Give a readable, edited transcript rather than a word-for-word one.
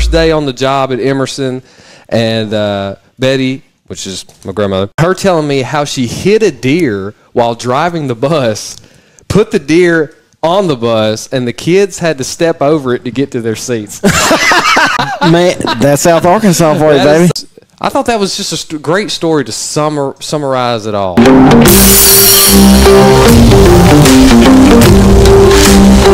first day on the job at Emerson, and Betty, which is my grandmother, her telling me how she hit a deer while driving the bus, put the deer on the bus, and the kids had to step over it to get to their seats. Man, that's South Arkansas for you, baby. I thought that was just a great story to summarize it all.